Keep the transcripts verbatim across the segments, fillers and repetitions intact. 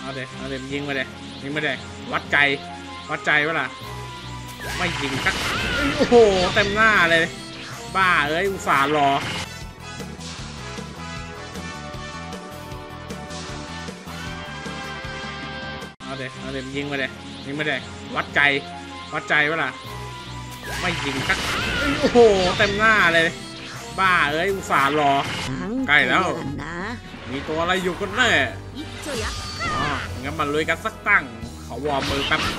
เอาเด็เอาเด็ยิงมาเด็ยิงมาเด็วัดใจวัดใจวะล่ะไม่ยิงสักโอ้โหเต็มหน้าเลยบ้าเอ้ยอุตส่าห์รอเอาเด็เอาเด็ยิงมาเด็ยิงมาเด็วัดใจวัดใจวะล่ะไม่ยิงสักโอ้โหเต็มหน้าเลยบ้าเอ้ยอุตส่าห์รอใกล้แล้วมีตัวอะไรอยู่กันแน่อ๋องั้นมาลุยกันสักตั้งเขาวอร์มมือแป๊บ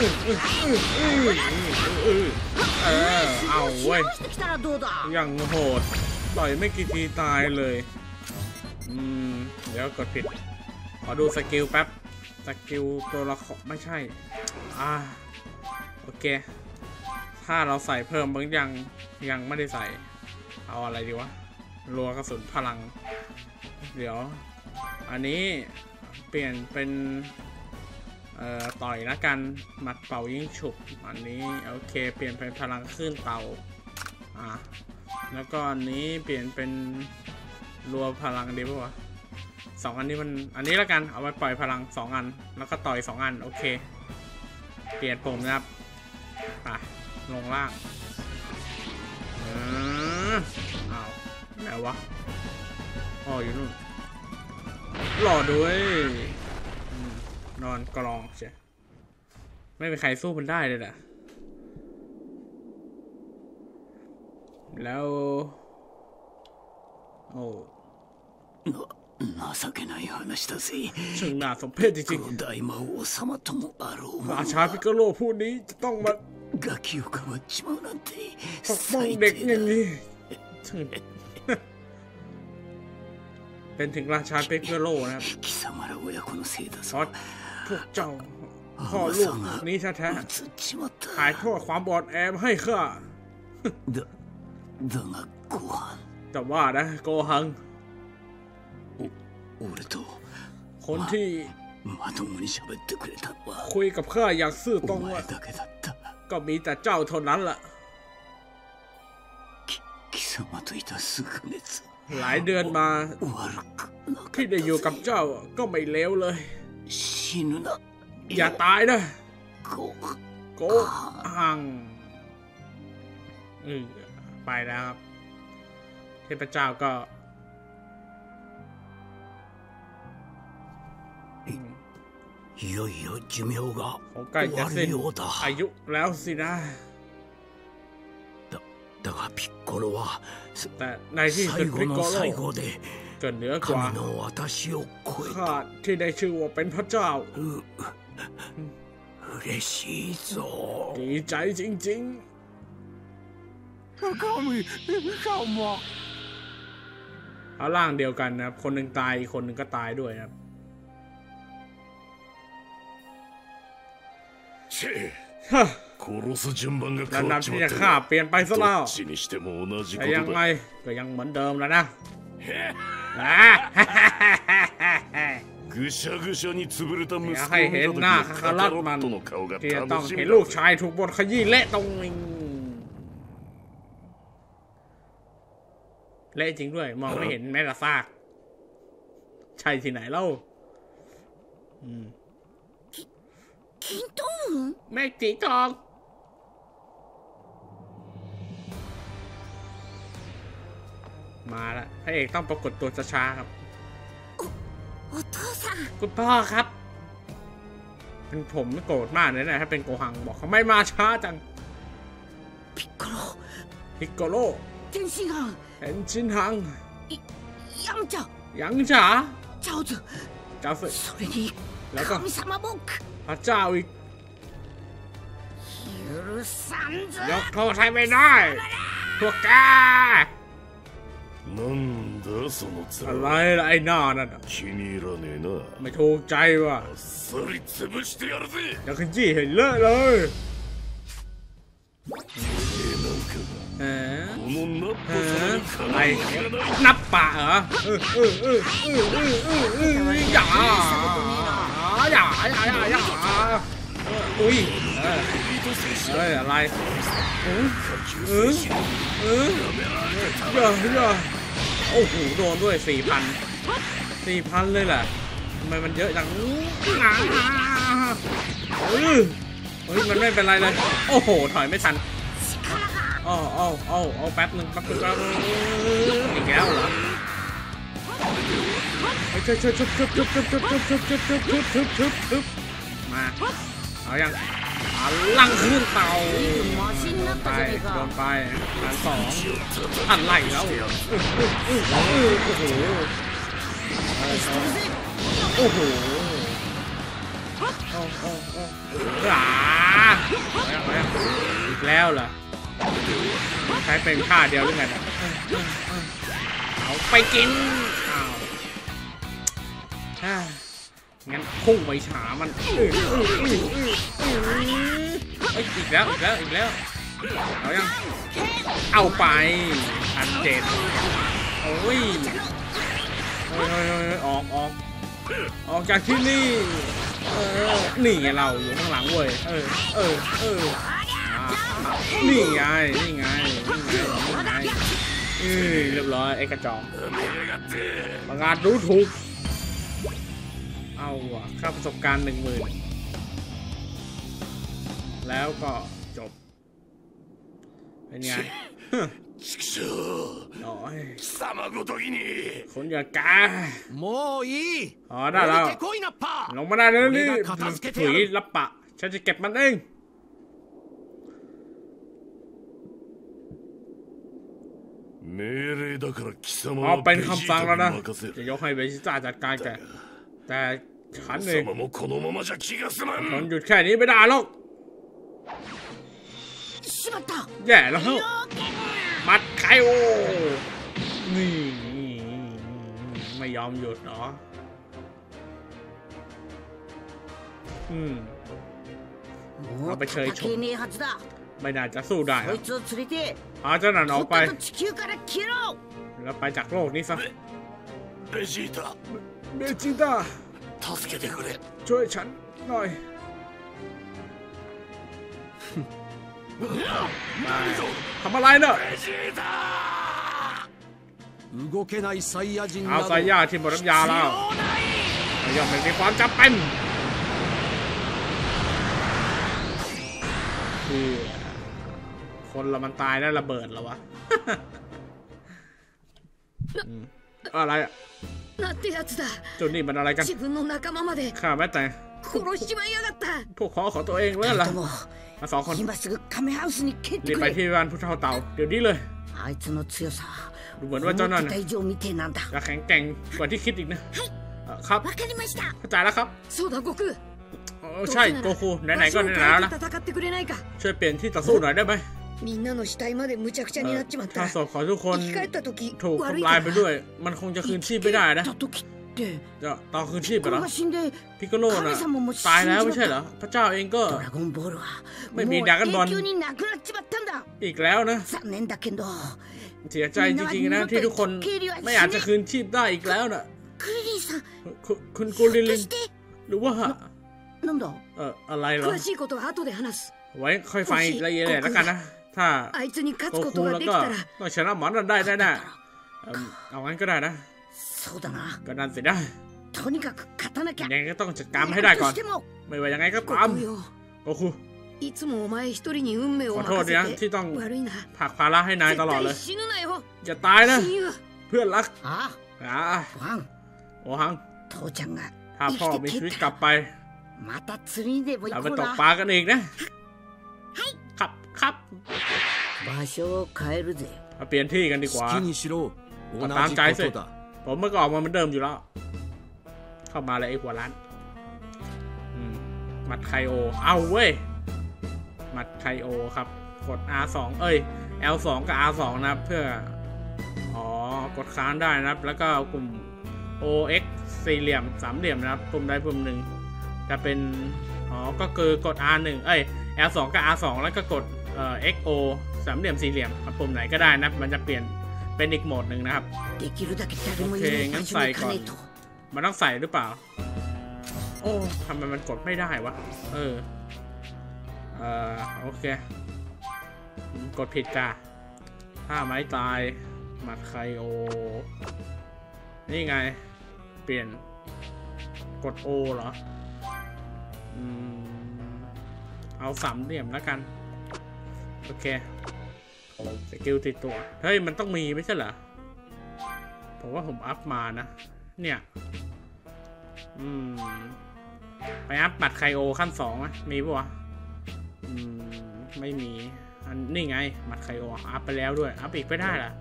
เออเอาเว้ยยังโหดต่อยไม่กี่ทีตายเลยอืมเดี๋ยวกดผิดขอดูสกิลแป๊บสกิลตัวละครไม่ใช่อ่าโอเคถ้าเราใส่เพิ่มบางอย่างยังไม่ได้ใส่เอาอะไรดีวะรัวกระสุนพลังเดี๋ยวอันนี้เปลี่ยนเป็นเอ่อต่อยนะกันหมัดเป่ายิ่งฉุบอันนี้โอเคเปลี่ยนเป็นพลังขึ้นเตาอ่ะแล้วก็อันนี้เปลี่ยนเป็นรัวพลังดีป่ะวะสองอันนี้มันอันนี้แล้วกันเอาไว้ปล่อยพลังสองอันแล้วก็ต่อยสองอันโอเคเปลี่ยนปุ่มนะครับอ่ะลงล่างอืมอ้าวไหนวะอ๋ออยู่นู่นหล่อด้วยนอนกรองใช่ไม่มีใครสู้มันได้เลยแหละแล้วโอ้ช่างน่าสมเพชจริงๆราชาพิกาโลผู้นี้จะต้องมาปกป้องเด็กอย่างนี้เป็นถึงราชาพิกาโลนะครับเพราะพวกเจ้าพ่อลูกนี้แท้ๆถ่ายทอดความบอดแอมให้ข้าแต่ว่านะโกหังคนที่คุยกับข้าอย่างซื่อตรงว่าก็มีแต่เจ้าเท่านั้นแหละหลายเดือนมาที่ได้อยู่กับเจ้าก็ไม่เลวเลยอย่าตายนะโกหังอือไปแล้วครับเทพเจ้าก็ผมใกล้จะสิ้นอายุแล้วสินะแต่ในที่สุดพิกโกโลก็เหนือกว่าข้าที่ได้ชื่อว่าเป็นพระเจ้าดีใจจริงๆเอาร่างเดียวกันนะครับคนหนึ่งตายอีกคนหนึ่งก็ตายด้วยนะครับแล้วนำที่จะฆ่าเปลี่ยนไปซะแล้วแต่ยังไงก็ยังเหมือนเดิมแล้วนะอยากให้เห็นหน้าคาคารัตมันที่จะต้องเห็นลูกชายถูกบดขยี้เละตรงนี้เละจริงด้วยมองไม่เห็นแม้แต่ซากใช่ที่ไหนเล่าแม่จีทองมาแล้วพระเอกต้องปรากฏตัวช้าๆครับคุณพ่อครับเป็นผมไม่โกรธมากเลยนะถ้าเป็นโกหังบอกเขาไม่มาช้าจังพิกโกโลพิกโกโลเทนชินหังเทนชินหังยังจ๋ายังจ๋าเจ้าสึเจ้าสึแล้วก็พระเจ้าอีกยกโทษให้ไม่ได้พวกแกอะไรล่ะไอ้หน้านั่นไม่ถูกใจว่ะอยากขยี้เห็นเลอะเลยเออเออไอ้นับป่าเหรอเออเออเออเออเออเออเอออย่าอย่าอย่าอย่าอย่าอุ้ยเออเฮ้ยอะไรเออเออเอออย่าอย่าโอ้โหโดนด้วยสี่พันสี่พันเลยแหละทำไมมันเยอะจังเฮ้ยเฮ้ยมันไม่เป็นไรเลยโอ้โหถอยไม่ทันอ๋ออ๋ออ๋ออ๋อแป๊บนึงแป๊บนึงแป๊บนึงอีกแล้วเหรอชุบชุบชุบชุบชุบชุบชุบชุบชุบชุบชุบชุบชุบชุบชุบมาเอายังลังขึ้นเตาไปโดนไปอันสองอันไหลแล้วโอ้โหโอ้โหโอ้โอ้โอ้อ่าอีกแล้วเหรอใช้เป็นค่าเดียวหรือไงเอาไปกินอ้าวงั้นพุ่งไปฉามันอีกแล้วอีกแล้วอีกแล้วเอายังเอาไปพันเจ็ดโอ้ยเฮ้ยออกออกออกจากที่นี่เออนี่ไงเราอยู่ข้างหลังเว้ยเออเออเออนี่ไงนี่ไงนี่ไงเออเรียบร้อยไอ้กระจอกประกาศรู้ถูกเอาอะค่าประสบการณ์หนึ่งหมื่นแล้วก็จบเป็นไงน้อยคนอย่างกาอ๋อได้แล้วลงมาได้แล้วนี่ถุยรับปะฉันจะเก็บมันเองเอาเป็นคำสั่งแล้วนะจะยกให้เบจิต้าจัดการแกแต่ฉันเองทนหยุดแค่นี้ไม่ได้หรอกแย่แล้วมัดไคโอนี่ไม่ยอมหยุดเนาะอืมเราไปเชยชมไม่น่าจะสู้ได้พาเจ้าหน้าออกไปแล้วไปจากโลกนี้ซะเบจิต้าเบจิต้าช่วยฉันหน่อยทำอะไรเนอะเอาไซย่าที่หมดน้ำยาแล้วยังไม่มีความจำเป็นคือคนเรามันตายแล้วระเบิดแล้ววะอะไรอ่ะจุดนี้มันอะไรกันข้าแม้แต่พวกเขาของตัวเองเลยล่ะมาสองคนรีบไปที่บ้านผู้เฒ่าเต่าเดี๋ยวนี้เลยดูเหมือนว่าเจ้านั่นจะแข็งแกร่งกว่าที่คิดอีกนะครับเข้าใจแล้วครับใช่โกคูไหนๆก็ไหนๆแล้วนะช่วยเปลี่ยนที่ต่อสู้หน่อยได้ไหมถ้าศพของทุกคนถูกทำลายไปด้วยมันคงจะคืนชีพไม่ได้นะจะต่อคืนชีพไปแล้วพิกโกโลน่ะตายแล้วไม่ใช่เหรอพระเจ้าเองก็ไม่มีดราก้อนบอลอีกแล้วนะเสียใจจริงๆนะที่ทุกคนไม่อาจจะคืนชีพได้อีกแล้วน่ะคุณกูลิลินหรือว่าเอออะไรเหรอไว้ค่อยฟังละเอียดแล้วกันนะถ้าโกคูแล้วก็ต้องชนะหมอนนั้นได้แน่ๆเอางั้นก็ได้นะก็นั่นสินะยังไงก็ต้องจัดการให้ได้ก่อนไม่ว่ายังไงก็ตามโกคูขอโทษนะที่ต้องผลักภาระให้นายตลอดเลยอย่าตายนะเพื่อนรักโอหังถ้าพ่อมีชีวิตกลับไปเราไปตกปลากันอีกนะครับครับมาเปลี่ยนที่กันดีกว่าตามใจสิผมเมื่อก่อนมันเหมือนเดิมอยู่แล้วเข้ามาเลยไอ้หัวร้านมัดไคโอเอาเว้ยมัดไคโอครับกด อาร์ สอง เอ้ย แอล สอง กับ อาร์ สอง นะครับเพื่ออ๋อกดค้างได้นะครับแล้วก็กลุ่ม โอ เอ็กซ์ สี่เหลี่ยมสามเหลี่ยมนะครับปุ่มใดปุ่มหนึ่งจะเป็นอ๋อก็คือกด อาร์ หนึ่ง เอ้ย แอล สอง กับ อาร์ สอง แล้วก็กดเอ่อ เอ็กซ์ โอ สามเหลี่ยมสี่เหลี่ยมปุ่มไหนก็ได้นะมันจะเปลี่ยนเป็นอีกโหมดหนึ่งนะครับโอเคงั้นใส่ก่อนมันต้องใส่หรือเปล่าโอ้ทำไมมันกดไม่ได้วะเออเออโอเคกดผิดจ้าถ้าไม้ตายมัดไคโอนี่ไงเปลี่ยนกด O เหรออืมเอาสามเหลี่ยมแล้วกันโอเคสกิลติดตัวเฮ้ยมันต้องมีไม่ใช่เหรอผมว่าผมอัพมานะเนี่ยอืมไปอัพบัตรไคโอขั้นสองไหมมีปะวะอืมไม่มีอันนี่ไงบัตรไคโออัพไปแล้วด้วยอัพอีกไม่ได้เหรอ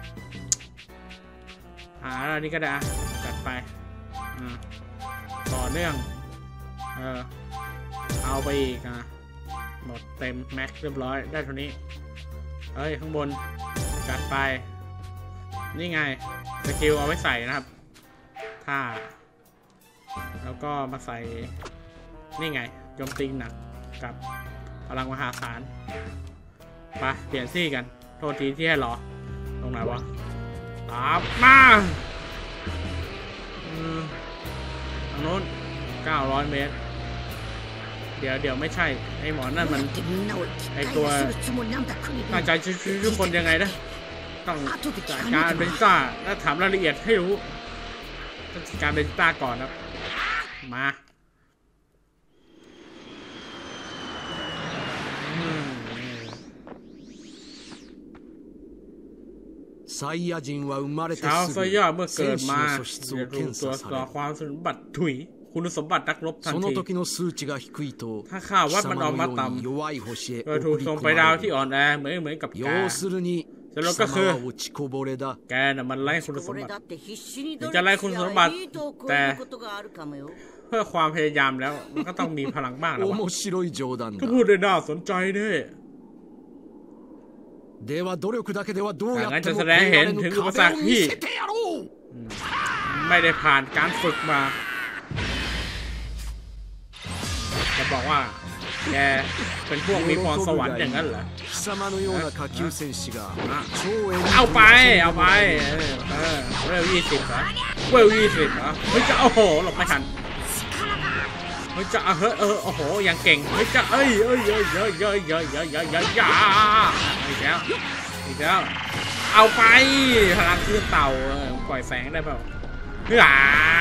อ่าอันนี้ก็ได้จัดไปอ่าต่อเนื่องเออเอาไปอีกอ่ะหมดเต็มแม็กเรียบร้อยได้เท่านี้เฮ้ยข้างบนจัดไปนี่ไงสกิลเอาไว้ใส่นะครับถ้าแล้วก็มาใส่นี่ไงโจมตีหนักกับพลังมหาศาลไปเปลี่ยนซี่กันโทษทีที่ให้รอตรงไหนวะตามมาทางโน้นเก้าร้อยเมตรเดี๋ยวเดี๋ยวไม่ใช่ไอหมอนั่นมันไอตัวน่าจะช่วยทุกคนยังไงนะต้องจัดการเบนซ่าแล้วถามรายละเอียดให้รู้ต้องจัดการเบนซ่าก่อนครับมาชาวไซย่าเมื่อเกิดมาจะถูกตรวจสอบความสมบัติถุยคุณสมบัตินักรบทันทีถ้าข้าวัดมันออกมาต่ำโดยถูกส่งไปดาวที่อ่อนแอเหมือนเหมือนกับแกแต่เราก็คือแกน่ะมันไล่คุณสมบัติจะไล่คุณสมบัติแต่เพื่อความพยายามแล้วมันก็ต้องมีพลังบ้างแล้วก็พูดได้น่าสนใจด้วยงั้นจะแสดงเห็นถึงอุปสรรคที่ไม่ได้ผ่านการฝึกมาจะบอกว่าแกเป็นพวกมีพรสวรรค์อย่างนั้นเหรอเอาไปเอาไปเออเวลยี่สิบเหรอเวลยี่สิบเหรอเฮ้ยจะโอ้โหหลบไม่ทันเฮ้ยจะเฮ้ยเออโอ้โหยังเก่งเฮ้ยจะเอ้ยเอ้ยเอ้ยเอ้ยเอ้ยเอ้ยเอ้ยเอ้ยเอ้ยยาอีกแล้วอีกแล้วเอาไปพลังคลื่นเต่าปล่อยแสงได้เปล่าเฮ้ย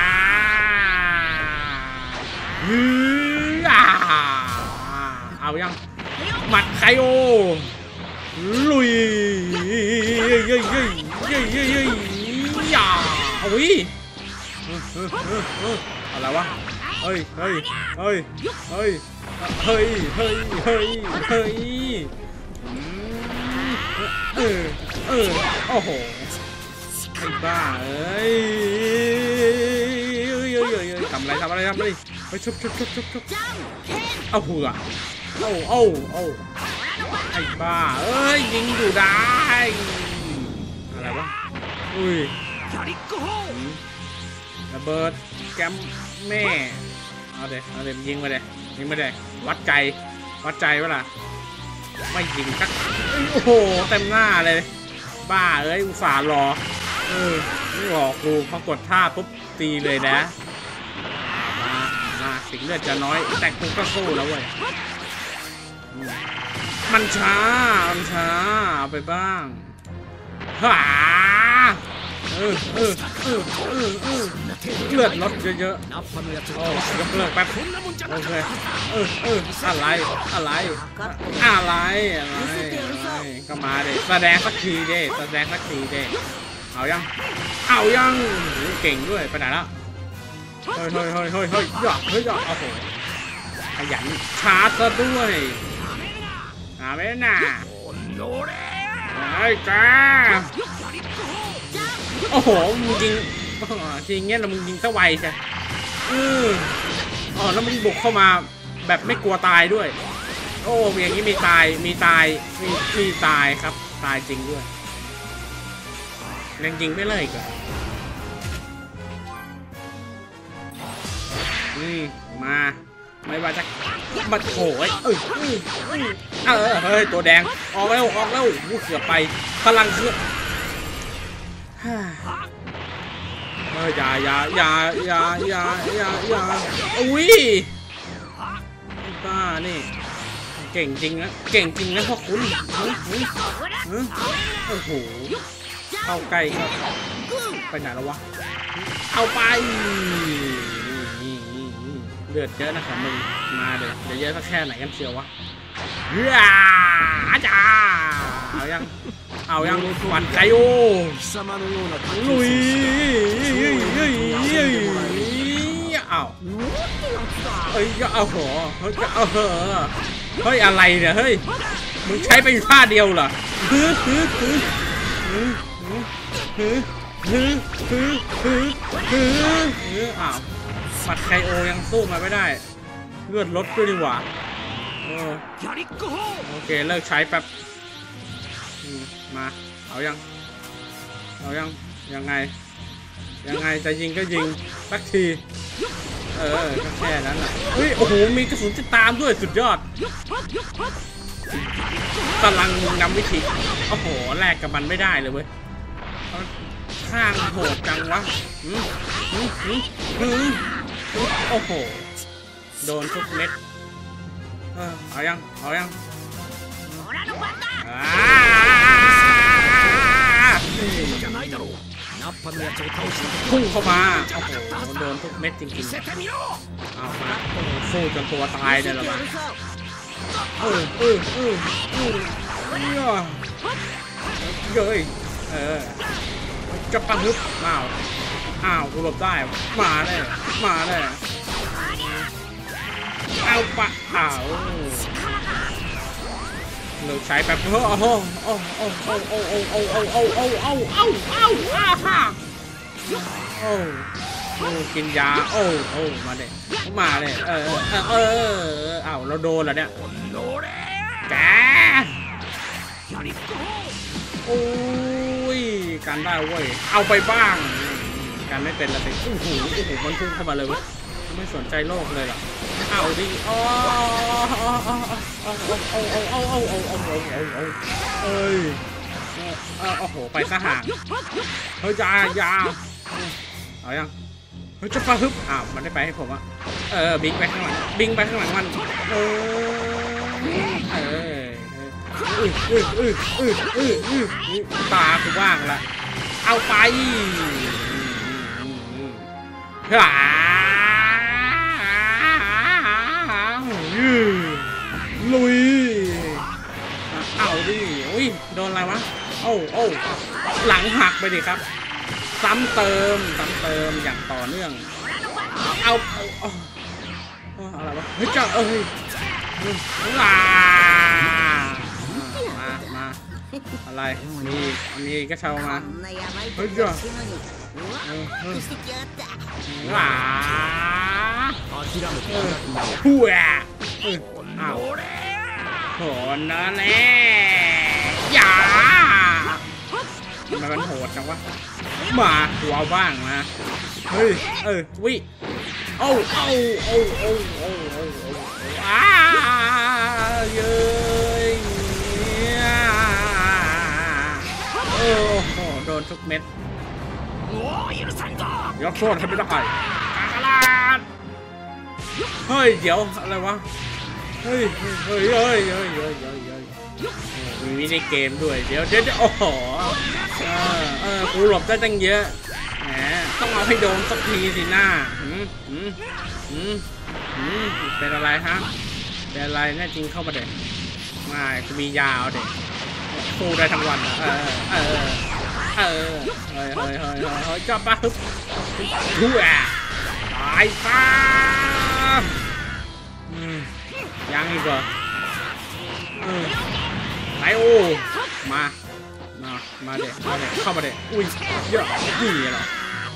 เอายังหมัดไคโอลุยเย้ยเย้ยเย้ยเย้ยเย้ยเย้ยอย่าเอาวิอะไรวะเฮ้ยเฮ้ยเฮ้ยเฮ้ยเฮ้ยเฮ้ยเฮ้ยเฮ้ยเออเออโอ้โหไอ้บ้าเอ้ยทำอะไรทำอะไรทำอะไรไปชุบชุบชุบชุบชุบเอาหัวเอาเอาเอาไอ้บ้าเอ้ยยิงอยู่ได้อะไรวะอุ้ยระเบิดแกมแม่เอาเดี๋ยวเอาเดี๋ยวยิงมาเดี๋ยวยิงมาเดี๋ยววัดใจวัดใจวะล่ะไม่ยิงสักโอ้โหเต็มหน้าเลยบ้าเอ้ยอุตส่าห์รอเออไม่หลอกกูพอกดท่าปุ๊บตีเลยนะมามาสิงเลือดจะน้อยแต่กูก็สู้แล้วเว้ยมันช้ามันช้าเอาไปบ้างฮ่าเออเออเออเออเออเลือดลดเยอะๆโอ้ยกเลิกแป๊บโอเคเออเอออะไรอะไรอะไรอะไรก็มาเด็แสดงสักทีเด็แสดงสักทีเด็เอายังเอายังเก่งด้วยไปไหนแล้วเฮ้ยเฮ้ยเฮ้ยเฮ้ยเฮ้ยหยอกเฮ้ยหยอกโอ้โหขยันชาร์จซะด้วยอาเมน่าไอ้จ้าโอ้โหมึงยิงทีเงี้ยแล้วมึงยิงตะไวใช่อืออ๋อแล้วมึงบุกเข้ามาแบบไม่กลัวตายด้วยโอ้อย่างนี้มีตายมีตายมีมีตายครับตายจริงด้วยยังยิงไม่เลิกอ่ะอืมมาไม่ว่าจะบัดโผล่เอ้ยเออเฮ้ยตัวแดงออกแล้วออกแล้ววูเกือบไปพลังเครื่องเฮ้ยอย่าอย่าอย่าอย่าอย่าอย่าอย่าอุ้ยบ้านี่เก่งจริงนะเก่งจริงนะพ่อคุณโอ้โหเข้าใกล้ครับไปไหนแล้ววะเอาไปเลือดเยอะนะครับมึงมาเดี๋ยวเดี๋ยวเยอะสักแค่ไหนกันเชียววะเฮ้ยจ้าเอายังเอายังหวันใจโอ้ลุยเอาเฮ้ยเอาหัวเฮ้ยเอาเหอะเฮ้ยอะไรเนี่ยเฮ้ยมึงใช้ไปท่าเดียวเหรอฮึฮึฮึฮึฮึฮึฮึฮึฮึฮึอ้าวปัดไคโอยังสู้มาไม่ได้เลือดลดด้วยดีกว่าโอเคเลิกใช้แป๊บมาเอายังเอายังยังไงยังไงจะยิงก็ยิงสักทีเออแค่นั้นแหละเฮ้ยโอ้โหมีกระสุนติดตามด้วยสุดยอดกำลังนำวิธีโอ้โหแลกกับมันไม่ได้เลยเว้ยข้างโหดจังวะโอ้โหโดนทุกเม็ดเออเอายังเอายังพุ่งเข้ามาโอ้โหโดนทุกเม็ดจริงๆเอามาสู้จนตัวตายเนี่ยละมาเออเออเออเออเย้ยเออจะปังฮึบอ้าวอ้าวกูหลบได้มาเลยมาเลยเอาปะอ้าวเราใช้แบบโอ้โหโอ้โอ้โอ้โอ้โอ้โอ้โอ้โอ้โอ้โอ้โอ้โอ้อาฮ่าโอ้โอ้กินยาโอ้โอ้มาเลยมาเลยเออเออเอออ้าวเราโดนแล้วเนี่ยแกโอ้ยกันได้เว้ยเอาไปบ้างกันไม่เป็นละสิโอ้โหโอ้โหมันพุ่งเข้ามาเลยเว้ยไม่สนใจโลกเลยหรอเอาดิอ๋อโอ้โอ้โอ้โอ้โอ้โอ้โอ้โอ้โอ้เอ้ยโอ้โหไปซะห่างเฮ้ยยายาเอายังเฮ้ยจะปะฮึบอ้าวมันได้ไปให้ผมอ่ะเออบิงไปข้างหลังบิงไปข้างหลังมันเออเอออืออืออืออืออืออือตาคือว่างละเอาไปฮ่าลุยเอาดิอุ้ยโดนอะไรวะโอ้โอ้หลังหักไปดิครับซ้ำเติมซ้ำเติมอย่างต่อเนื่องเอาเอาอะไรวะเฮ้ยจ้าเอ้ยลามามาอะไรมีมีก็เช่ามาเฮ้ยจ้าลาหัวอ้าวโหดนะแน่อย่าทำไมมันโหดจังวะมากูเอาบ้างนะเฮ้ยเออวิโอ้โอ้โอ้โอ้โอ้โอ้อ้าเย้ยโอ้โหโดนทุกเม็ดยกโทษให้ไม่ได้กากลาดเฮ้ยเดี๋ยวอะไรวะเฮ้ยเฮ้ยเฮ้ยเฮ้ยเฮ้ยเฮ้ยเฮ้ยมีมินิเกมด้วยเดี๋ยวเดี๋ยวโอ้โหเออเออกูหลบได้ตั้งเยอะแหมต้องเอาให้โดนสักทีสิหน้าหืมหืมหืมหืมเป็นอะไรฮะเป็นอะไรแน่จริงเข้ามาเด็กไม่กูมียาวเด็กสู้ได้ทั้งวันเออเออเออเฮ้ยเฮ้ยเฮ้ยเฮ้ยจับปะฮึบทั่วตายซะยังอีกเหรอไอโอมามามาเด็กมาเด็กเข้ามาเด็กอุ้ยเยอะนี่เหรอ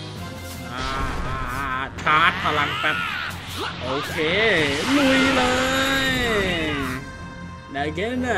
ชาร์จพลังแป๊บโอเคลุยเลยเดี๋ยวเกนน่ะ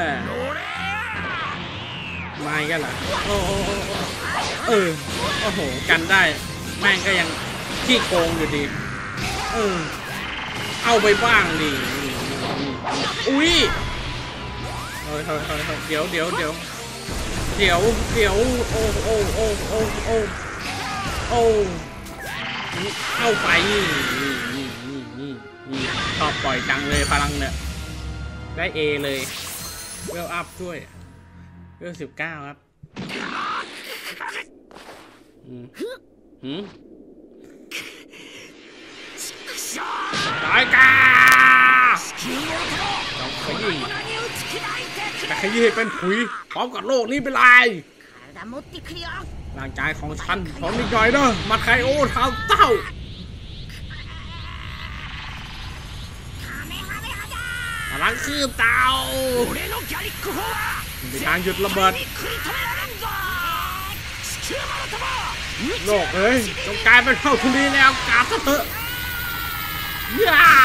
มาอีกแล้วเหรอโอ้เออโอ้โหกันได้แม่งก็ยังขี้โกงอยู่ดีเออเอาไปบ้างดิอุ้ยเฮ้ยเฮ้ยเฮ้ยเดี๋ยวเดี๋ยวเดี๋ยวเดี๋ยวเดี๋ยวโอ้โอ้โอ้โอ้โอ้โอ้เอาไปนี่นี่นี่นี่นี่ชอบปล่อยจังเลยพลังเนี่ยได้เอเลยเวลอัพด้วยเวลสิบเก้าครับหืมหืมตายกาต้องขยี้แต่ขยี้ให้เป็นขุยพร้อมกับโลกนี้ไปเลยร่างกายของฉันพร้อมนิดหน่อยเนอะมาไคโอเท้าเต้าพลังคือเต่ามีทางหยุดระเบิดโลกเอ้ยจงกลายเป็นเท่าทุลีแล้วกาซะเถอะย่า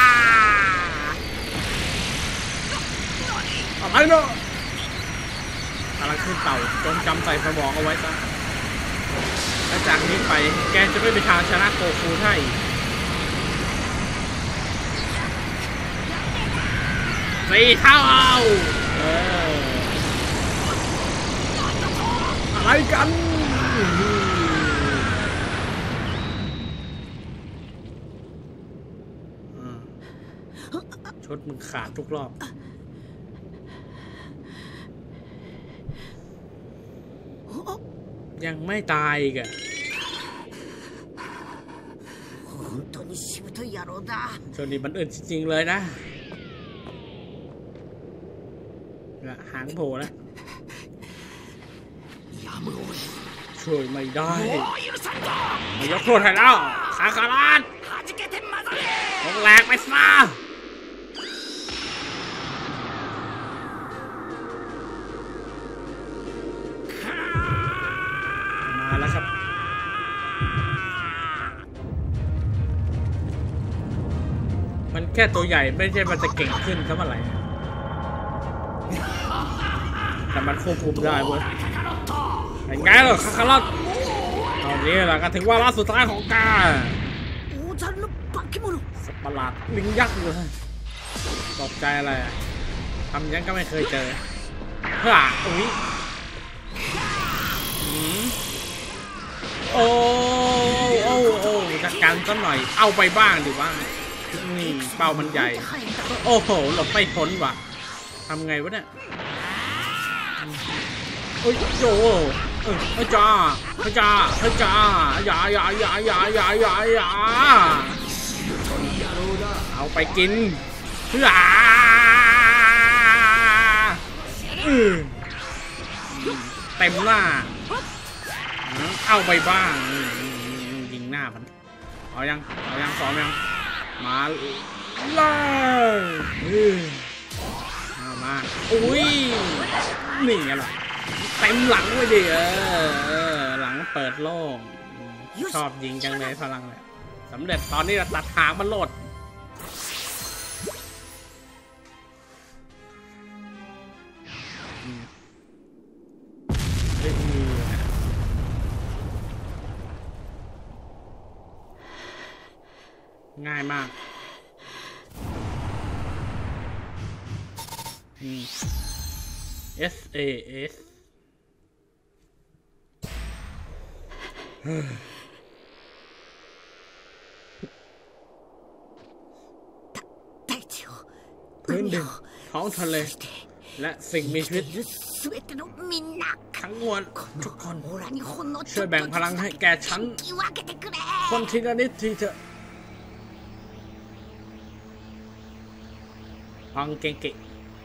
อะไรเนาะพลังขึ้นเต่าจงจำใส่สมองเอาไว้ซะและจากนี้ไปแกจะไม่มีทางชนะโกคูได้สี่เท่าเอออะไรกันชุดมึงขาดทุกรอบยังไม่ตายอีกอะช่วงนี้มันอื่นจริงๆเลยนะหางโผล่แล้วช่วยไม่ได้ไม่ยกโทษให้แล้วขาคาราดต้องแหลกไปซะมาแล้วครับมันแค่ตัวใหญ่ไม่ใช่มันจะเก่งขึ้นซะเมื่อไหร่แต่มันควบคุมได้เว้ยยังไงล่ะคาคารัตตอนนี้แหละก็ถึงว่าล่าสุดท้ายของกาสัตว์ประหลาดลิงยักษ์เลยตกใจอะไรทำยังก็ไม่เคยเจอเฮ้ยอุ้ยโอ้โอ้โอ้จัดการซะหน่อยเอาไปบ้างดิว่านี่เป้ามันใหญ่โอ้โหหลบไม่พ้นว่ะทำไงวะเนี่ยโอ้ยโย่เออจ้าจ้าจ้าอย่าอย่าอย่าอย่าอย่าอย่าอย่าเอาไปกินเพื่อเต็มหน้าเอาไปบ้างยิงหน้ามันเอายังเอายังสองยังมาเลยเอามาอุ้ยนี่ไงล่ะเต็มหลังไว้ดิเออหลังเปิดโล่งชอบยิงจังเลยพลังเลยสำเร็จตอนนี้เราตัดหางมันโหลดง่ายมากS A S พื้นดินท้องทะเลและสิ่งมีชีวิตทั้งมวลทุกคนช่วยแบ่งพลังให้แก่ฉันคนทีละนิดทีเถอะฟังเก่ง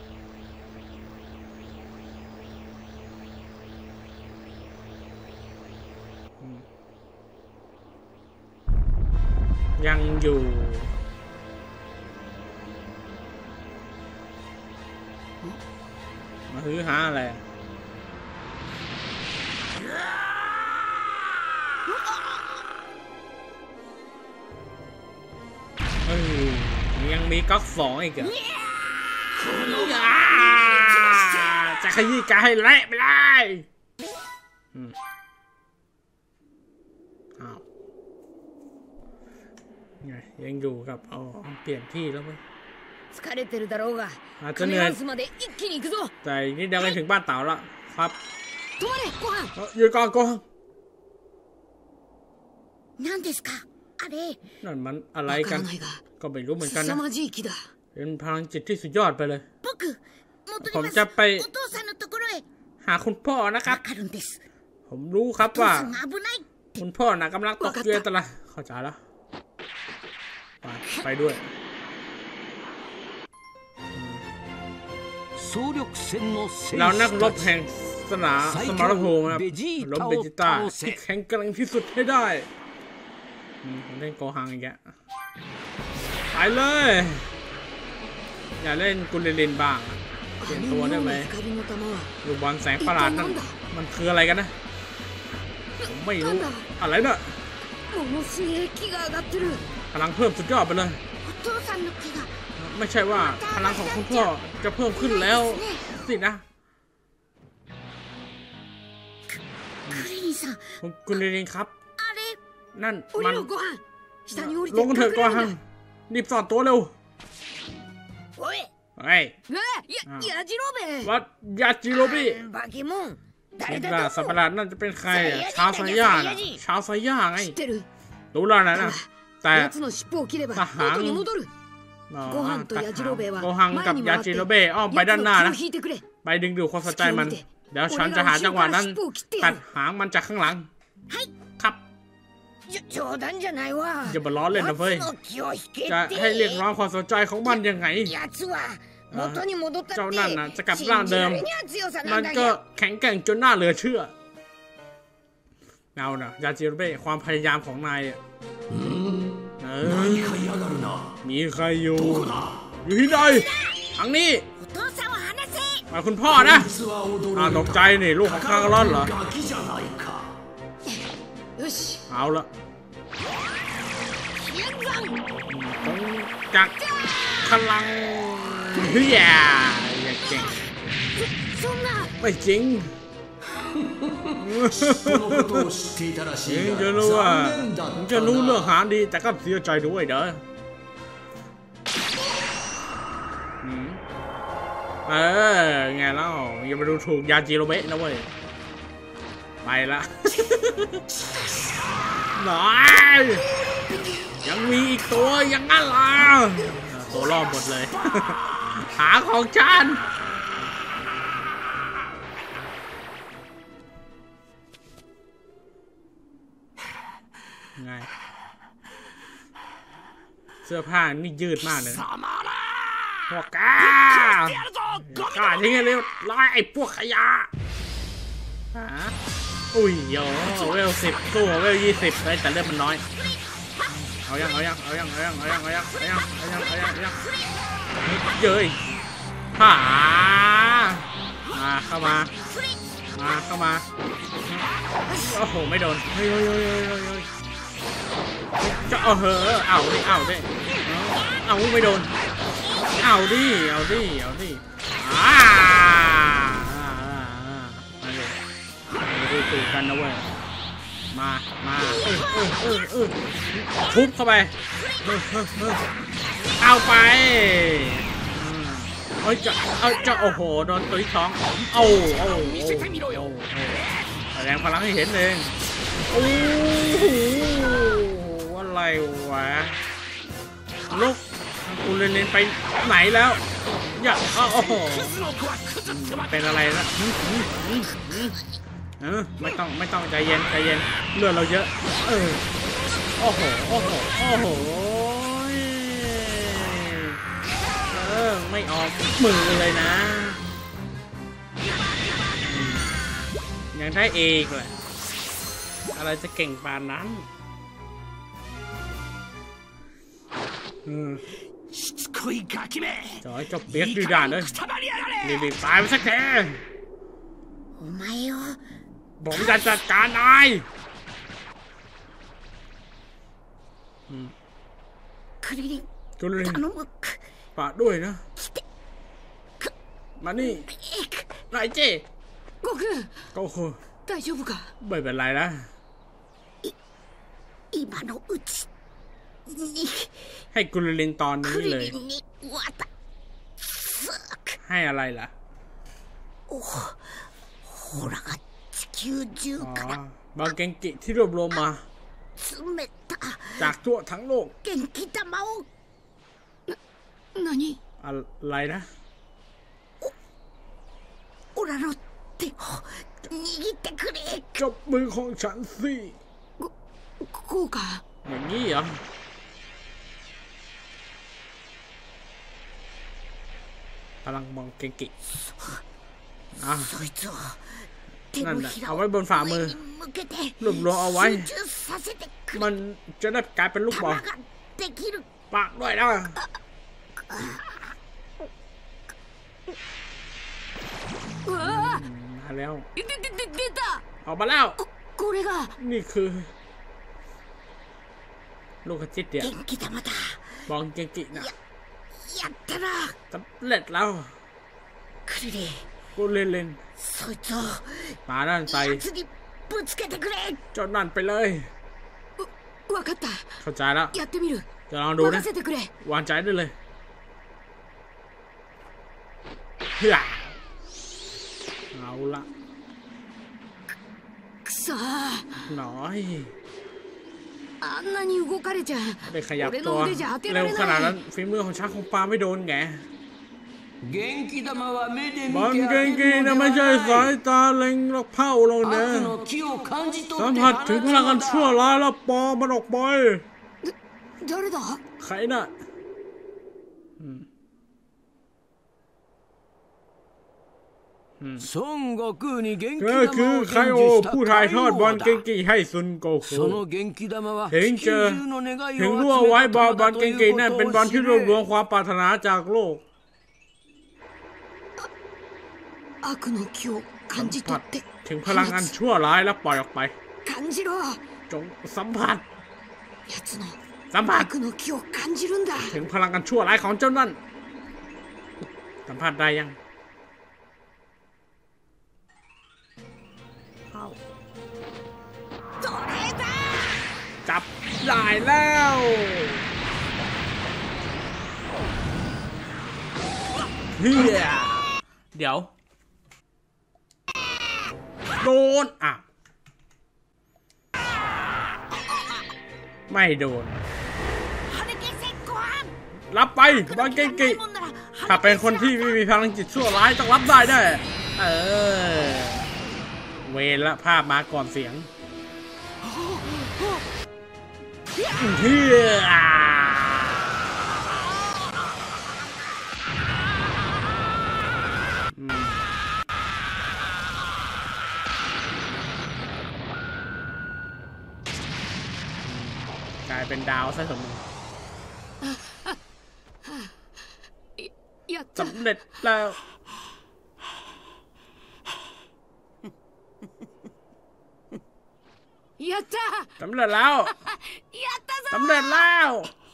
ๆยังอยู่มาฮือหาอะไรเอ้ยยังมีก๊อกสองอีกเหรอจะขยี้กายให้เละไปเลยอ้าวไงยังอยู่กับเอาเปลี่ยนที่แล้วเว้ยอาจจะเหนื่อยแต่นี่เดี๋ยวไปถึงบ้านเต่าแล้วครับอยู่ก่อนก่อนนั่นมันอะไรกันก็ไม่รู้เหมือนกันนะเป็นพลังจิตที่สุดยอดไปเลยผมจะไปหาคุณพ่อนะครับผมรู้ครับว่าคุณพ่อน่ะกำลังตกเรือตะละเข้าใจแล้วไปไปด้วยเรานักรบแห่งสนามสมรภูมิครับล้มเบจิต้าที่แข็งแกร่งที่สุดให้ได้เล่นโกฮังอีกแล้วไปเลยอย่าเล่นกุลลินบ้างเปลี่ยนตัวได้ไหมลูกบอลแสงประหลาดนั่นมันคืออะไรกันนะผมไม่รู้อะไรเนอะพลังเพิ่มสุดยอดไปเลยไม่ใช่ว่าพลังของคุณพ่อจะเพิ่มขึ้นแล้วสินะคุณกุลลินครับนั่นมันลงเถิดกว่าฮังรีบสอดตัวเร็วเฮ้ยวัดยาจิโรบิคิดว่าสัตว์ประหลาดนั่นจะเป็นใครชาวไซย่าชาวไซย่าไงรู้แล้วนะนะแต่ทหารโกฮังกับยาจิโรเบะอ้อมไปด้านหน้านะไปดึงดูดความสนใจมันเดี๋ยวฉันจะหาจังหวะนั้นตัดหางมันจากข้างหลังครับอย่ามาล้อเล่นนะเฟ้ยจะให้เรียกร้องความสนใจของมันยังไงเจ้านั่นนะจะกลับร่างเดิมมันก็แข็งแกร่งจนน่าเหลือเชื่อเอานะยาจิโรเบะความพยายามของนายมีใครอยู่อยู่ที่ใดทางนี้มาคุณพ่อนะตกใจนี่ลูกของข้าก็ร้อนเหรอเอาละต้องจักพลังเฮียอย่าเก่งไม่จริงจะรู้ว่าจะรู้เรื่องหาดีแต่ก็เสียใจด้วยเด้อเออไงเล่าอย่ามาดูถูกยาจิโรเบะนะเว้ยไปละหน่อยยังมีอีกตัวยังงั้นล่ะตัวรอบหมดเลยหาของฉันไงเสื้อผ้านี่ยืดมากเลยพวกกากล้าทิ้งเร็วไล่ไอ้พวกขยะฮะอุ้ยโย่เวลสิบสู้เวลยี่สิบเลยแต่เลือดมันน้อยเอายังเอายังเอายังเอายังเอายังเอายังเอายังเอายังเอายังเอายังเย้ยหามาเข้ามามาเข้ามาโอ้โหไม่โดนเฮ้ยเฮ้ยเฮ้ยเฮ้ยเฮ้ยจะเอาเหอะเอาดิเอาดิเอาไม่โดนเอาดิเอาดิเอาดิอ่ามาเลยมาดูตูกันนะเว้ยมามาเออเออเออเออทุบเข้าไปเอาไปเอ้ยจะเอาจะโอ้โหโดนตัวที่ท้องเอาเอาเอาแสดงพลังให้เห็นเองโอ้โหอะไรวะลูกกูเล่นไปไหนแล้วอย่าโอ้โหเป็นอะไรนะเออไม่ต้องไม่ต้องใจเย็นใจเย็นเลือดเราเยอะเออโอ้โหโอ้โหโอ้โหเออไม่ออกมือเลยนะยังได้เองเลยอะไรจะเก่งปานนั้นจอยจะเปียกดื้อด้านเลยรีบๆตายไปสักทีผมจะจัดการนายจุลินฝากด้วยนะมานี่นายเจ้โกคุโกคุไม่เป็นไรนะให้กุลลินตอนนี้เลยให้อะไรล่ะอ๋อบางเกงกิที่รวบรวมมาจากทั่วทั้งโลกอะไรนะจับมือของฉันสิอย่างนี้เหรอพลังมองเกงกิอ่ะนั่นแหละเอาไว้บนฝ่ามือรวบรวมเอาไว้มันจะได้กลายเป็นลูกบอลปากด้วยนะมาแล้วออกมาแล้วนี่คือลูกกระจิตเดียวบองเกงกินะสำเร็จแล้วกูเล่นเล่นมาด้านใส่จนนั่นไปเลยเข้าใจแล้วจะลองดูนะวางใจได้เลยเฮ้ยเอาละหน่อยได้ขยับตัวเร็วขนาดนั้นฝีมือของช้างคงปาไม่โดนไงบอลเกงกีนะไม่ใช่สายตาเล็งหรอกเผ่าหรอกนะสัมผัสถึงพลังงานชั่วร้ายแล้วปอมันออกไปใครน่ะก็คือไคโอผู้ถ่ายทอดบอลเกงกีให้ซุนโกคุถึงเจอถึงรู้เอาไว้บอลบอลเกงกีนั่นเป็นบอลที่รวบรวมความปรารถนาจากโลกสัมผัสถึงพลังงานชั่วร้ายแล้วปล่อยออกไปจงสัมผัสสัมผัสถึงพลังงานชั่วร้ายของเจ้านั่นสัมผัสได้ยังจับได้แล้วเฮียเดี๋ยวโดนอ่ะไม่โดนรับไปบอลเกงกิถ้าเป็นคนที่ไม่มีพลังจิตชั่วร้ายต้องรับได้ได้เออเวรละภาพมาก่อนเสียงเฮียกลายเป็นดาวซะสมมติสำเร็จแล้วสำเร็จแล้วสำเร็จแล้ว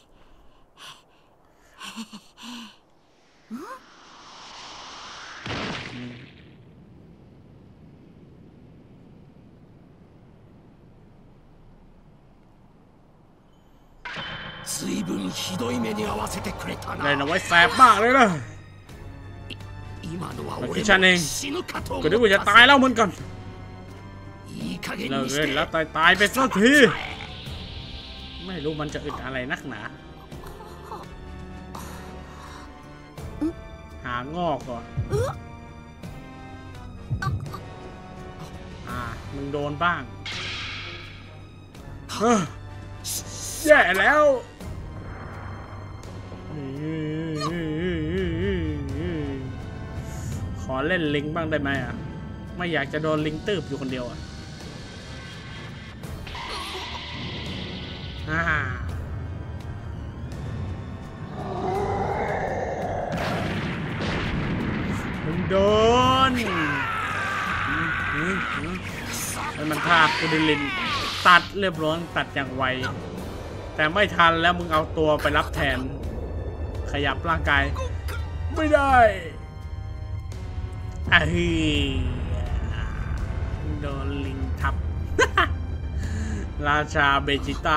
เลยนะไว้แสบมากเลยนะเมื่อกี้ฉันเองก็นึกว่าจะตายแล้วเหมือนกันเลิกเล่นแล้วตายตายไปสักทีไม่รู้มันจะอึดอะไรนักหนาหางอกก่อนอ่ามึงโดนบ้างแย่แล้วขอเล่นลิงบ้างได้ไหมอ่ะไม่อยากจะโดนลิงตืบอยู่คนเดียวอ่ะฮ่ามึงโดนแล้วมันพากูดิลินตัดเรียบร้อยตัดอย่างไวแต่ไม่ทันแล้วมึงเอาตัวไปรับแทนขยับร่างกายไม่ได้ไอ้โดนลิงทับ ราชาเบจิต้า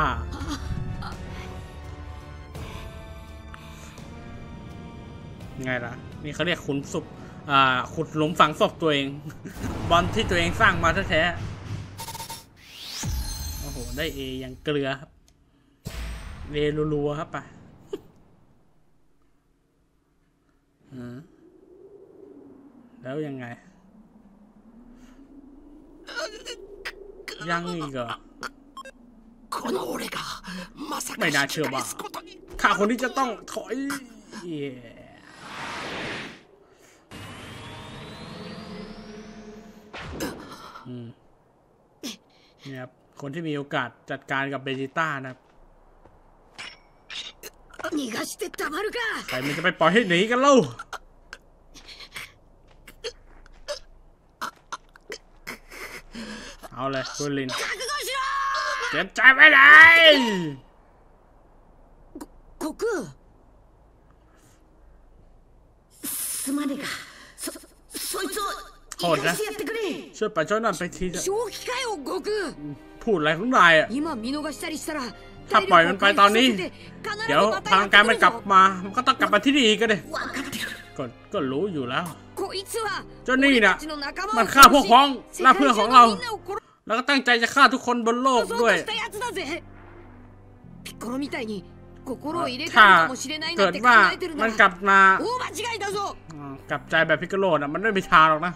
ไงล่ะนี่เขาเรียกขุนศพอ่าขุดหลุมฝังศพตัวเอง บอลที่ตัวเองสร้างมาแท้ๆโอ้โหได้เออย่างเกลือครับเอรัวๆครับป่ะแล้วยังไงยังอีกเหรอไม่น่าเชื่อว่าข้าคนนี้จะต้องถอยเนี่ยครับคนที่มีโอกาสจัดการกับเบจิต้านะครับใครมันจะไปปล่อยให้หนีกันเล่าเอาเลยคุณลินเจ็บใจไปเลย悟空すまねえかそそいつをโทษนะช่วยไปช่วยนั่นไปที正気かよ悟空พูดอะไรของนายอ่ะ今見逃したりしたらถ้าปล่อยมันไปตอนนี้เดี๋ยวพลังการมันกลับมามันก็ต้องกลับมาที่นี่อีกก็ได้ก็ก็รู้อยู่แล้วเจ้านี่น่ะมันฆ่าพวกพ้องและเพื่อนของเราแล้วก็ตั้งใจจะฆ่าทุกคนบนโลกด้วยถ้าเกิดว่ามันกลับมากลับใจแบบพิกโลน่ะมันไม่มีทางหรอกนะ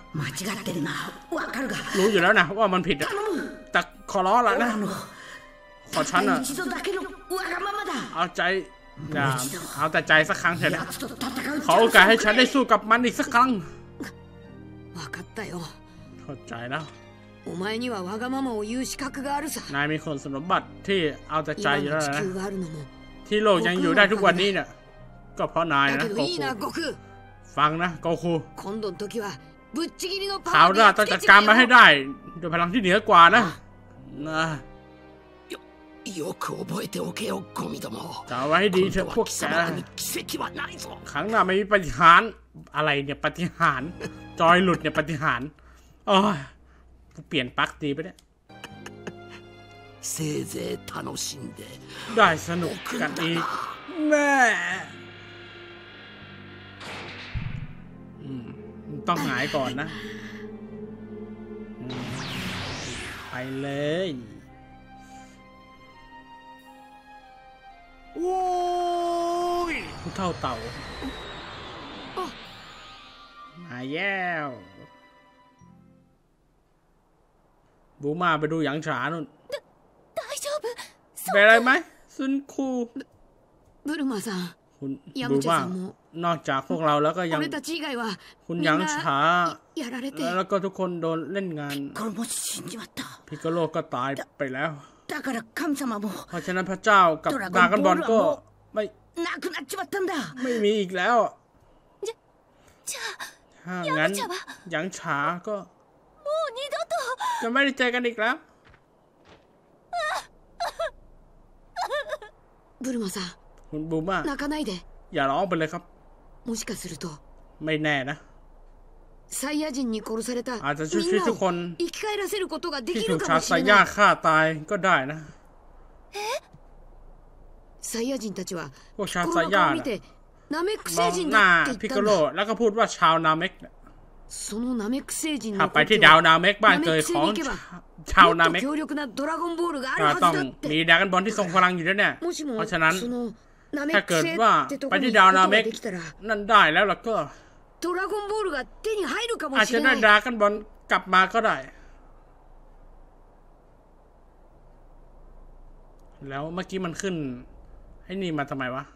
รู้อยู่แล้วนะว่ามันผิดแต่ขอร้องละนะขอฉันอ่ะเอาใจอย่าเอาแต่ใจสักครั้งเถอะนะขอโอกาสให้ฉันได้สู้กับมันอีกสักครั้งเข้าใจแล้วนายมีคนสมบัติที่เอาแต่ใจอยู่แล้วนะที่โลกยังอยู่ได้ทุกวันนี้เนี่ยก็เพราะนายนะโกคูฟังนะโกคูคราวหน้าต้องจัดการมาให้ได้ด้วยพลังที่เหนือกว่านะนะจำไว้ให้ดีเถอะพวกแกครั้งหน้าไม่มีปฏิหารอะไรเนี่ยปฏิหารจอยหลุดเนี่ยปฏิหารโอ้ยเปลี่ยนปลั๊กดีไปเนี่ยได้สนุกกันอีกแม่ต้องหายก่อนนะไปเลยโอ้ยผู้เท่าเต่ามาแย่บูมาไปดูหยางฉานุ่นเป็นอะไรไหมซุนคูคุณบูมานอกจากพวกเราแล้วก็ยังคุณหยางฉาแล้วก็ทุกคนโดนเล่นงานพิกโลก็ตายไปแล้วเพราะฉะนั้นพระเจ้ากับดราก้อนบอลก็ไม่ไม่มีอีกแล้วถ้างั้นหยางฉาก็จะไม่ได้เจอกันอีกแล้วคุณบูมาอย่าร้องไปเลยครับไม่แน่นะอาจจะช่วยชีวิตทุกคนที่ถูกชาวไซย่าฆ่าตายก็ได้นะพวกชาวไซย่ามองหน้าพิกโลแล้วก็พูดว่าชาวนาเมกถ้าไปที่ดาวนาเมกบ้านเกิดของชาวนาเมกก็ต้องมีดราก้อนบอลที่ทรงพลังอยู่ด้วยเนี่ยเพราะฉะนั้นถ้าเกิดว่าไปที่ดาวนาเมกนั่นได้แล้วล่ะก็อาจจะได้ดราก้อนบอลกลับมาก็ได้แล้วเมื่อกี้มันขึ้นให้นี่มาทำไมวะ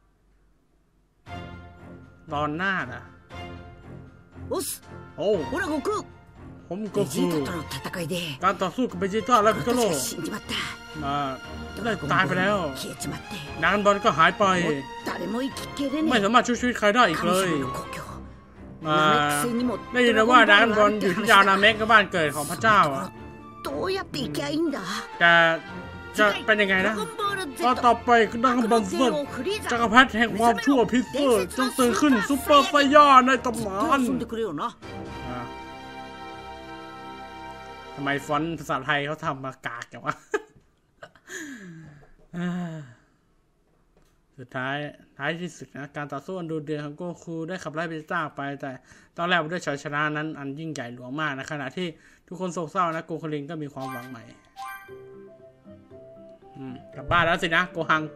ตอนหน้าน่ะโอ้ผมก็คือการต่อสู้กับเบจิต้าและพิกโลมาได้ตายไปแล้วดราก้อนบอลก็หายไปไม่สามารถช่วยชีวิตใครได้อีกเลยได้ยินว่าดราก้อนบอลอยู่ที่ดาวนาเมกกับบ้านเกิดของพระเจ้าแต่จะเป็นยังไงนะตอนต่อไปคือดราก้อนบอลสุดจักรพรรดิแห่งความชั่วพิเศษจงตื่นขึ้นซุปเปอร์ไซย่าในตำนานทำไมฟอนต์ภาษาไทยเขาทำมากากอย่างวะสุดท้ายท้ายที่สุดนะการต่อสู้อันดูเดือดของโกคูได้ขับไล่เบจิต้าไปแต่ตอนแรกด้วยชัยชนะนั้นอันยิ่งใหญ่หลวงมากนะขณะที่ทุกคนโศกเศร้านะโกคูรินก็มีความหวังใหม่กลับบ้านแล้วสินะโกฮัง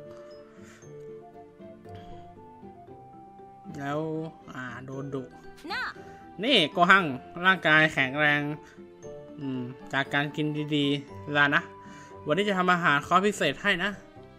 แล้วอ่าโดนดุนี่โกฮังร่างกายแข็งแรงจากการกินดีๆลานะวันนี้จะทำอาหารคอร์สพิเศษให้นะ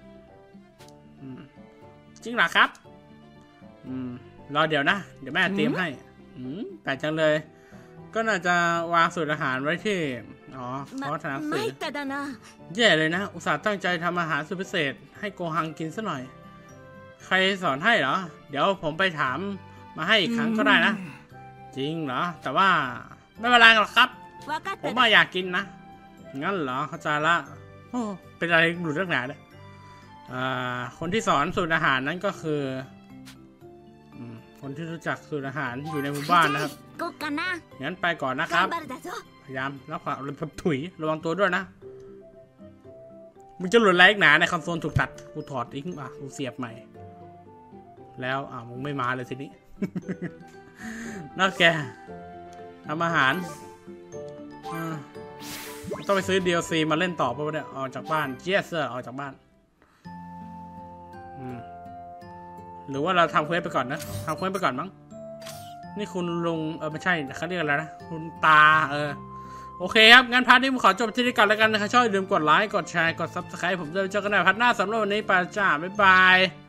จริงเหรอครับอืมรอเดี๋ยวนะเดี๋ยวแม่เตรียมให้อืมแปลกจังเลยก็น่าจะวางสูตรอาหารไว้ที่อ๋อเพราะทางหนังสือ参っただなแย่เลยนะอุตส่าห์ตั้งใจทำอาหารสุดพิเศษให้โกฮังกินซะหน่อยใครสอนให้เหรอเดี๋ยวผมไปถามมาให้อีกครั้งก็ได้นะจริงเหรอแต่ว่าไม่เป็นไรหรอกครับ分かっผมたมาอยากกินนะงั้นเหรอเข้าใจละโอ้เป็นอะไรหลุดเรื่องไหนเนี่ยอ่าคนที่สอนสูตรอาหารนั้นก็คืออืมคนที่รู้จักสูตรอาหารอยู่ในหมู่บ้านนะครับ行こうかなงั้นไปก่อนนะครับ頑張るだぞพยายามแล้วขวาถุยระวังตัวด้วยนะมึงจะหลุดแรงหนาในคอนโซลถูกตัดกูถอดทิ้งอ่ะกูเสียบใหม่แล้วอ่ะมึงไม่มาเลยทีนี้ นอกแกทำอาหารอ่าต้องไปซื้อ ดี แอล ซี มาเล่นต่อป่ะเนี่ยออกจากบ้านเจี๊ยเซอร์ออกจากบ้านอืมหรือว่าเราทำเควสไปก่อนนะทำเควสไปก่อนมั้งนี่คุณลุงเออไม่ใช่เขาเรียกอะไรนะคุณตาเออโอเคครับงั้นพาร์ทนี้ผมขอจบที่นี่ก่อนแล้วกันนะครับชอบอย่าลืมกดไลค์กดแชร์กดซับสไครป์ผมจะไปเจอกันในพาร์ทหน้าสำหรับวันนี้ไปจ้าบ๊ายบาย